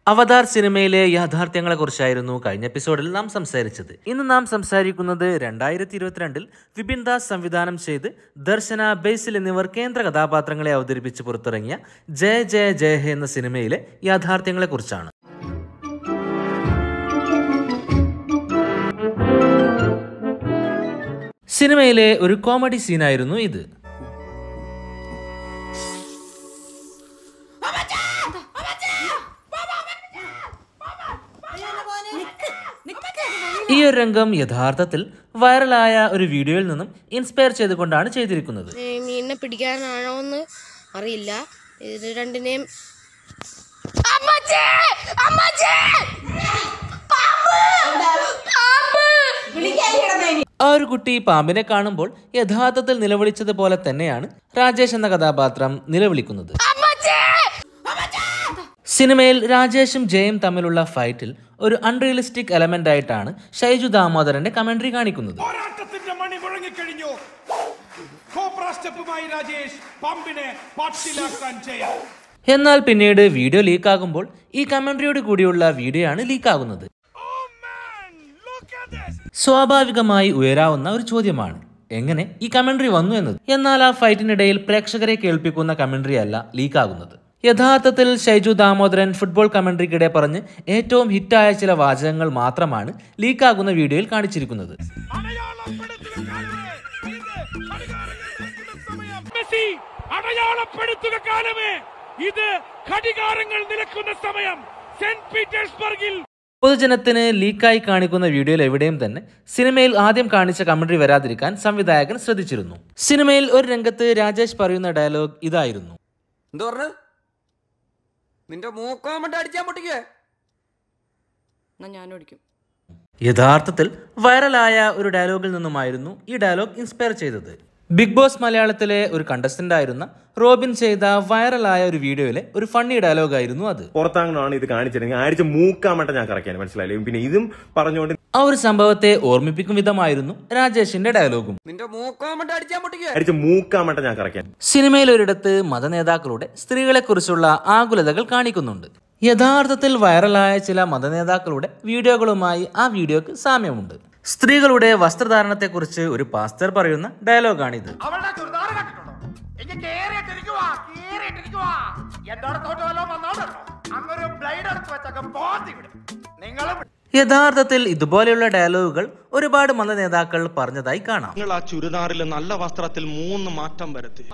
അവതാർ സിനിമയിലെ യാഥാർത്ഥ്യങ്ങളെക്കുറിച്ചായിരുന്നു കഴിഞ്ഞ എപ്പിസോഡിൽ നാം സംസാരിച്ചത്. ഇന്ന് നാം സംസാരിക്കുന്നത് 2022 വിപിൻ ദാസ് സംവിധാനം ചെയ്ത് ദർശന, ബേസിൽ എന്നിവർ കേന്ദ്ര കഥാപാത്രങ്ങളെ അവതരിപ്പിച്ച് പുറത്തിറങ്ങിയ ജയ ജയ ജയ ഹേ എന്ന സിനിമയിലെ യാഥാർത്ഥ്യങ്ങളെക്കുറിച്ചാണ്. സിനിമയിലെ ഒരു കോമഡി സീനായിരുന്നു ഇത്. ഈ ഒരു രംഗം യഥാർത്ഥത്തിൽ വൈറലായ ഒരു വീഡിയോയിൽ നിന്നും ഇൻസ്പയർ ചെയ്തുകൊണ്ടാണ് ചെയ്തിരിക്കുന്നത്. മീനിനെ പിടിക്കാനാണോന്ന് അറിയില്ല. ഇത് രണ്ടിനെയും ആ ഒരു കുട്ടി പാമ്പിനെ കാണുമ്പോൾ യഥാർത്ഥത്തിൽ നിലവിളിച്ചതുപോലെ തന്നെയാണ് രാജേഷ് എന്ന കഥാപാത്രം നിലവിളിക്കുന്നത്. സിനിമയിൽ രാജേഷും ജയും തമ്മിലുള്ള ഫൈറ്റിൽ ഒരു അൺറിയലിസ്റ്റിക് എലമെന്റ് ആയിട്ടാണ് ഷൈജു ദാമോദരന്റെ കമന്ററി കാണിക്കുന്നത്. എന്നാൽ പിന്നീട് വീഡിയോ ലീക്കാകുമ്പോൾ ഈ കമന്ററിയോട് കൂടിയുള്ള വീഡിയോ ആണ് ലീക്കാകുന്നത്. സ്വാഭാവികമായി ഉയരാവുന്ന ഒരു ചോദ്യമാണ് എങ്ങനെ ഈ കമന്ററി വന്നു എന്നത്. എന്നാൽ ആ ഫൈറ്റിനിടയിൽ പ്രേക്ഷകരെ കേൾപ്പിക്കുന്ന കമന്ററി അല്ല ലീക്കാകുന്നത്. യഥാർത്ഥത്തിൽ ഷൈജു ദാമോദരൻ ഫുട്ബോൾ കമന്ററിക്കിടെ പറഞ്ഞ് ഏറ്റവും ഹിറ്റായ ചില വാചകങ്ങൾ മാത്രമാണ് ലീക്കാകുന്ന വീഡിയോയിൽ കാണിച്ചിരിക്കുന്നത്. പൊതുജനത്തിന് ലീക്കായി കാണിക്കുന്ന വീഡിയോയിൽ എവിടെയും തന്നെ സിനിമയിൽ ആദ്യം കാണിച്ച കമന്ററി വരാതിരിക്കാൻ സംവിധായകൻ ശ്രദ്ധിച്ചിരുന്നു. സിനിമയിൽ ഒരു രംഗത്ത് രാജേഷ് പറയുന്ന ഡയലോഗ് ഇതായിരുന്നു: യഥാർത്ഥത്തിൽ വൈറലായ ഒരു ഡയലോഗിൽ നിന്നുമായിരുന്നു ഈ ഡയലോഗ് ഇൻസ്പയർ ചെയ്തത്. ബിഗ് ബോസ് മലയാളത്തിലെ ഒരു കണ്ടസ്റ്റന്റ് ആയിരുന്ന റോബിൻ ചെയ്ത വൈറലായ ഒരു വീഡിയോയിലെ ഒരു ഫണ്ണി ഡയലോഗ് ആയിരുന്നു അത്. പുറത്താണെന്നാണ് ഇത് കാണിച്ചിരുന്നത്. മൂക്കാമട്ട ഞാൻ കറക്കിയാണ്, മനസ്സിലായില്ലേ? പിന്നെ ഇതും പറഞ്ഞുകൊണ്ട് ആ ഒരു സംഭവത്തെ ഓർമ്മിപ്പിക്കും വിധമായിരുന്നു രാജേഷിന്റെ ഡയലോഗും. മൂക്കാമട്ട ഞാൻ കറക്കിയാണ്. സിനിമയിൽ ഒരിടത്ത് മതനേതാക്കളുടെ സ്ത്രീകളെ കുറിച്ചുള്ള ആകുലതകൾ കാണിക്കുന്നുണ്ട്. യഥാർത്ഥത്തിൽ വൈറലായ ചില മതനേതാക്കളുടെ വീഡിയോകളുമായി ആ വീഡിയോക്ക് സാമ്യമുണ്ട്. സ്ത്രീകളുടെ വസ്ത്രധാരണത്തെക്കുറിച്ച് ഒരു പാസ്റ്റർ പറയുന്ന ഡയലോഗാണിത്. യഥാർത്ഥത്തിൽ ഇതുപോലെയുള്ള ഡയലോഗുകൾ ഒരുപാട് മതനേതാക്കൾ പറഞ്ഞതായി കാണാം. ആ ചുരിദാറിൽ നല്ല വസ്ത്രത്തിൽ 3 മാറ്റം വരുത്തി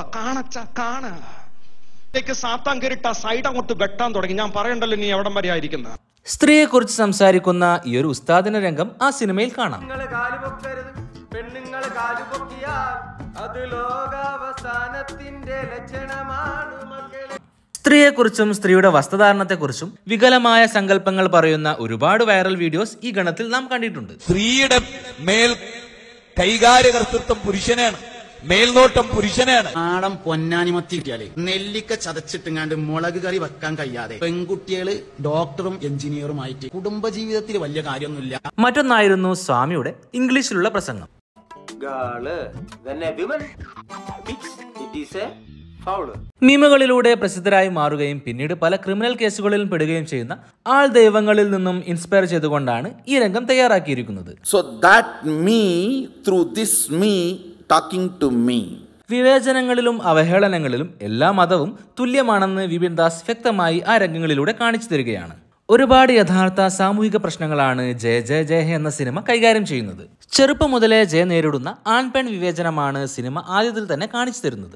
സാത്താൻ കയറിട്ട സൈഡ് അങ്ങോട്ട് വെട്ടാൻ തുടങ്ങി. ഞാൻ പറയണ്ടല്ലോ നീ എവിടം വരെ ആയിരിക്കുന്ന. സ്ത്രീയെ കുറിച്ച് സംസാരിക്കുന്ന ഈ ഒരു ഉസ്താദിന്റെ രംഗം ആ സിനിമയിൽ കാണാം. സ്ത്രീയെക്കുറിച്ചും സ്ത്രീയുടെ വസ്ത്രധാരണത്തെക്കുറിച്ചും വികലമായ സങ്കല്പങ്ങൾ പറയുന്ന ഒരുപാട് വൈറൽ വീഡിയോസ് ഈ ഗണത്തിൽ നാം കണ്ടിട്ടുണ്ട്. സ്ത്രീയുടെ മേൽ കൈകാര്യകർത്തൃത്വം പുരുഷനാണ്, മേൽനോട്ടം പുരുഷനാണ്. ആടം പൊന്നാനിമത്തി കിട്ടിയാലേ നെല്ലിക്ക ചതച്ചിട്ടുങ്ങാണ്ട് മുളക് കറി വെക്കാൻ കഴിയാതെ പെൺകുട്ടികള് ഡോക്ടറും എഞ്ചിനീയറുമായിട്ട് കുടുംബജീവിതത്തിൽ വലിയ കാര്യമൊന്നുമില്ല. മറ്റൊന്നായിരുന്നു സ്വാമിയുടെ ഇംഗ്ലീഷിലുള്ള പ്രസംഗം. മീമുകളിലൂടെ പ്രസിദ്ധരായി മാറുകയും പിന്നീട് പല ക്രിമിനൽ കേസുകളിലും പെടുകയും ചെയ്യുന്ന ആൾ ദൈവങ്ങളിൽ നിന്നും ഇൻസ്പയർ ചെയ്തുകൊണ്ടാണ് ഈ രംഗം തയ്യാറാക്കിയിരിക്കുന്നത്. വിവേചനങ്ങളിലും അവഹേളനങ്ങളിലും എല്ലാ മതവും തുല്യമാണെന്ന് വിപിൻ ദാസ് വ്യക്തമായി ആ രംഗങ്ങളിലൂടെ കാണിച്ചു തരികയാണ്. ഒരുപാട് യഥാർത്ഥ സാമൂഹിക പ്രശ്നങ്ങളാണ് ജയ ജയ ജയ ഹേ എന്ന സിനിമ കൈകാര്യം ചെയ്യുന്നത്. ചെറുപ്പം മുതലേ ജയ നേരിടുന്ന ആൺപെൺ വിവേചനമാണ് സിനിമ ആദ്യത്തിൽ തന്നെ കാണിച്ചു തരുന്നത്.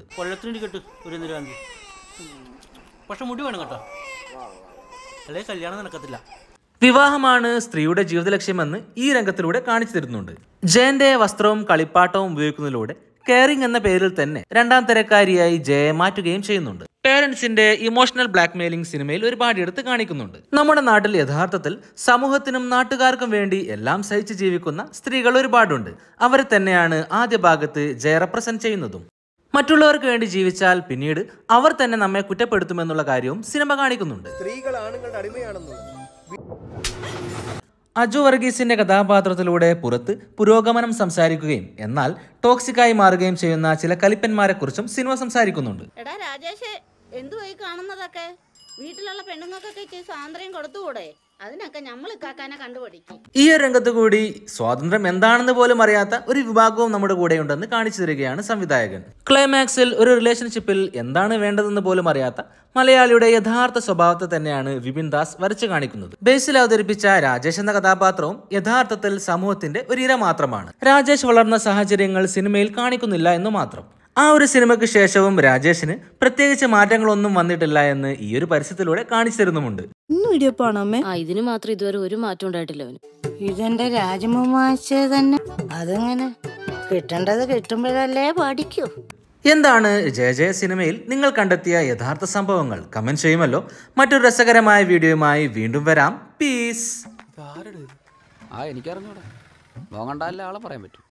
വിവാഹമാണ് സ്ത്രീയുടെ ജീവിത ലക്ഷ്യമെന്ന് ഈ രംഗത്തിലൂടെ കാണിച്ചു തരുന്നുണ്ട്. ജയന്റെ വസ്ത്രവും കളിപ്പാട്ടവും ഉപയോഗിക്കുന്നതിലൂടെ കെയറിംഗ് എന്ന പേരിൽ തന്നെ രണ്ടാം തരക്കാരിയായി ജയയെ മാറ്റുകയും ചെയ്യുന്നുണ്ട്. പേരൻസിന്റെ ഇമോഷണൽ ബ്ലാക്ക്മെയിലിംഗ് സിനിമയിൽ ഒരുപാട് എടുത്ത് കാണിക്കുന്നുണ്ട്. നമ്മുടെ നാട്ടിൽ യഥാർത്ഥത്തിൽ സമൂഹത്തിനും നാട്ടുകാർക്കും വേണ്ടി എല്ലാം സഹിച്ച് ജീവിക്കുന്ന സ്ത്രീകൾ ഒരുപാടുണ്ട്. അവരെ തന്നെയാണ് ആദ്യ ഭാഗത്ത് ജയ റെപ്രസെന്റ് ചെയ്യുന്നതും. മറ്റുള്ളവർക്ക് വേണ്ടി ജീവിച്ചാൽ പിന്നീട് അവർ തന്നെ നമ്മെ കുറ്റപ്പെടുത്തുമെന്നുള്ള കാര്യവും സിനിമ കാണിക്കുന്നുണ്ട്. സ്ത്രീകൾ ആണുങ്ങളുടെ അടിമയാണെന്ന് അജു വർഗീസിന്റെ കഥാപാത്രത്തിലൂടെ പുറത്ത് പുരോഗമനം സംസാരിക്കുകയും എന്നാൽ ടോക്സിക്കായി മാറുകയും ചെയ്യുന്ന ചില കലിപ്പന്മാരെ കുറിച്ചും സിനിമ സംസാരിക്കുന്നുണ്ട്. വീട്ടിലുള്ള പെണ്ണുങ്ങൾക്കൊക്കെ ഇച്ചിരി സ്വാതന്ത്ര്യം കൊടുത്തുകൂടെ? അതിനൊക്കെ നമ്മൾ ഇക്കാക്കാനെ കണ്ടുപിടിക്കും. ഈ ഒരു രംഗത്ത് കൂടി സ്വാതന്ത്ര്യം എന്താണെന്ന് പോലും അറിയാത്ത ഒരു വിഭാഗവും നമ്മുടെ കൂടെയുണ്ടെന്ന് കാണിച്ചു തരികയാണ് സംവിധായകൻ. ക്ലൈമാക്സിൽ ഒരു റിലേഷൻഷിപ്പിൽ എന്താണ് വേണ്ടതെന്ന് പോലും അറിയാത്ത മലയാളിയുടെ യഥാർത്ഥ സ്വഭാവത്തെ തന്നെയാണ് വിപിൻ ദാസ് വരച്ചു കാണിക്കുന്നത്. ബേസിൽ അവതരിപ്പിച്ച രാജേഷ് എന്ന കഥാപാത്രവും യഥാർത്ഥത്തിൽ സമൂഹത്തിന്റെ ഒരു ഇര മാത്രമാണ്. രാജേഷ് വളർന്ന സാഹചര്യങ്ങൾ സിനിമയിൽ കാണിക്കുന്നില്ല എന്ന് മാത്രം. ആ ഒരു സിനിമയ്ക്ക് ശേഷവും രാജേഷിന് പ്രത്യേകിച്ച് മാറ്റങ്ങളൊന്നും വന്നിട്ടില്ല എന്ന് ഈ ഒരു പരസ്യത്തിലൂടെ കാണിച്ചു തരുന്നുമുണ്ട്. ഇതിന് മാത്രം ഇതുവരെ ഒരു മാറ്റം ഉണ്ടായിട്ടില്ല. ഇതെന്റെ രാജമാശ തന്നെ. അതെങ്ങനെ കിട്ടേണ്ടത് കിട്ടുമ്പോഴല്ലേ പഠിക്കൂ. എന്താണ് ജയ സിനിമയിൽ നിങ്ങൾ കണ്ടെത്തിയ യഥാർത്ഥ സംഭവങ്ങൾ? കമന്റ് ചെയ്യുമല്ലോ. മറ്റൊരു രസകരമായ വീഡിയോയുമായി വീണ്ടും വരാം. പീസ്. എനിക്കറിഞ്ഞൂടാ. ആളെ പറയാൻ പറ്റും.